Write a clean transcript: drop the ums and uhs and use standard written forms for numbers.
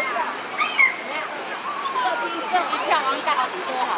用一票往大底多好。